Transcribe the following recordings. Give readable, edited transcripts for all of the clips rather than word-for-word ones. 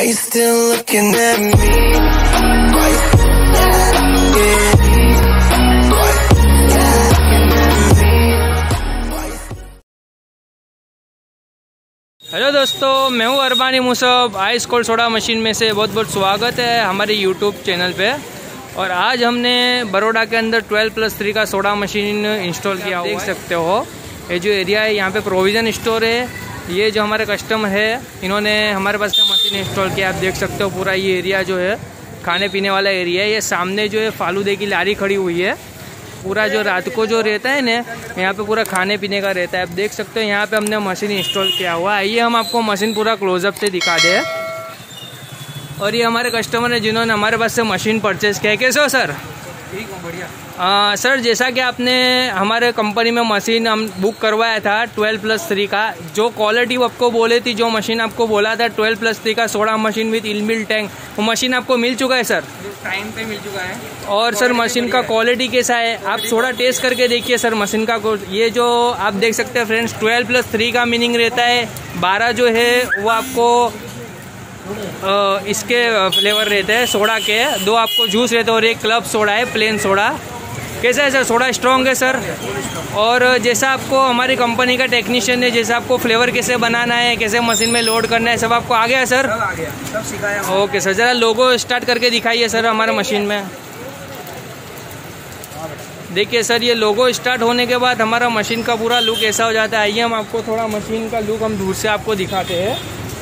Why you still looking at me? Why you still looking at me? Hello दोस्तों, मैं हूँ Arbani Musab. Ice cold soda machine में से बहुत बहुत स्वागत है हमारे यूट्यूब चैनल पे। और आज हमने बड़ौदा के अंदर 12+3 का सोडा मशीन इंस्टॉल किया हुआ है। देख सकते हो ये जो एरिया है, यहाँ पे प्रोविज़न स्टोर है। ये जो हमारे कस्टमर है, इन्होंने हमारे पास का मशीन इंस्टॉल किया। आप देख सकते हो पूरा ये एरिया जो है खाने पीने वाला एरिया है। ये सामने जो है फालूदे की लारी खड़ी हुई है। पूरा जो रात को जो रहता है ना, यहाँ पे पूरा खाने पीने का रहता है। आप देख सकते हो यहाँ पे हमने मशीन इंस्टॉल किया हुआ है। आइए हम आपको मशीन पूरा क्लोजअप से दिखा दें। और ये हमारे कस्टमर है जिन्होंने हमारे पास से मशीन परचेज किया। कैसे हो सर? ठीक हूँ, बढ़िया। सर, जैसा कि आपने हमारे कंपनी में मशीन हम बुक करवाया था 12+3 का, जो क्वालिटी वो आपको बोले थी, जो मशीन आपको बोला था 12+3 का soda machine with inbuilt tank, वो मशीन आपको मिल चुका है सर? टाइम पे मिल चुका है। और सर मशीन का क्वालिटी कैसा है? आप थोड़ा टेस्ट करके देखिए सर मशीन का। ये जो आप देख सकते हैं फ्रेंड्स, 12+3 का मीनिंग रहता है 12 जो है वो आपको इसके फ्लेवर रहते हैं सोडा के, 2 आपको जूस रहते हैं और 1 क्लब सोडा है, प्लेन सोडा। कैसा है सर? सोडा स्ट्रॉन्ग है सर। और जैसा आपको हमारी कंपनी का टेक्नीशियन ने जैसा आपको फ्लेवर कैसे बनाना है, कैसे मशीन में लोड करना है, सब आपको आ गया सर? सब आ गया, सब सिखाया। ओके सर, ज़रा लोगो स्टार्ट करके दिखाइए सर हमारे मशीन में। देखिए सर, ये लोगो स्टार्ट होने के बाद हमारा मशीन का पूरा लुक ऐसा हो जाता है। आइए हम आपको थोड़ा मशीन का लुक हम दूर से आपको दिखाते हैं।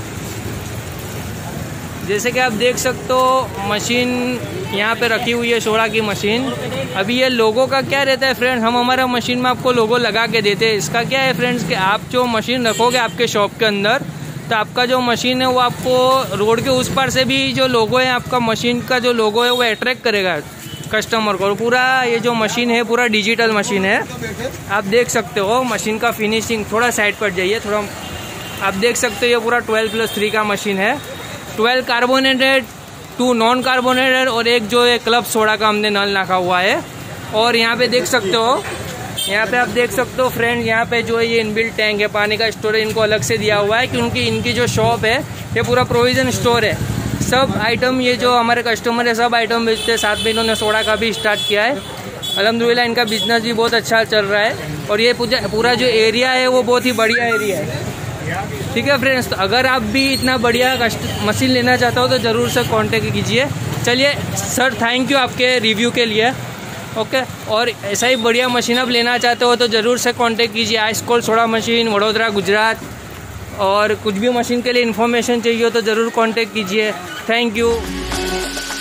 जैसे कि आप देख सकते हो मशीन यहाँ पे रखी हुई है, सोडा की मशीन। अभी ये लोगो का क्या रहता है फ्रेंड्स, हम हमारा मशीन में आपको लोगो लगा के देते हैं। इसका क्या है फ्रेंड्स कि आप जो मशीन रखोगे आपके शॉप के अंदर, तो आपका जो मशीन है वो आपको रोड के उस पार से भी जो लोगो है, आपका मशीन का जो लोगो है वो अट्रैक्ट करेगा कस्टमर को। पूरा ये जो मशीन है पूरा डिजिटल मशीन है। आप देख सकते हो मशीन का फिनिशिंग। थोड़ा साइड पर जाइए थोड़ा। आप देख सकते हो ये पूरा 12+3 का मशीन है। 12 कार्बोनेटेड, 2 नॉन कार्बोनेटेड और 1 जो है क्लब सोडा का हमने नल रखा हुआ है। और यहाँ पे देख सकते हो, यहाँ पे आप देख सकते हो फ्रेंड, यहाँ पे जो है ये इनबिल्ट टैंक है, पानी का स्टोरेज इनको अलग से दिया हुआ है क्योंकि इनकी जो शॉप है ये पूरा प्रोविज़न स्टोर है। सब आइटम ये जो हमारे कस्टमर है सब आइटम बेचते हैं। साथ में इन्होंने सोडा का भी स्टार्ट किया है। अल्हम्दुलिल्लाह इनका बिजनेस भी बहुत अच्छा चल रहा है। और ये पूरा जो एरिया है वो बहुत ही बढ़िया एरिया है। ठीक है फ्रेंड्स, तो अगर आप भी इतना बढ़िया मशीन लेना चाहते हो तो ज़रूर से कांटेक्ट कीजिए। चलिए सर, थैंक यू आपके रिव्यू के लिए। ओके, और ऐसा ही बढ़िया मशीन आप लेना चाहते हो तो ज़रूर से कांटेक्ट कीजिए। Ice cold soda machine, Vadodara, Gujarat. और कुछ भी मशीन के लिए इन्फॉर्मेशन चाहिए हो तो ज़रूर कांटेक्ट कीजिए। Thank you.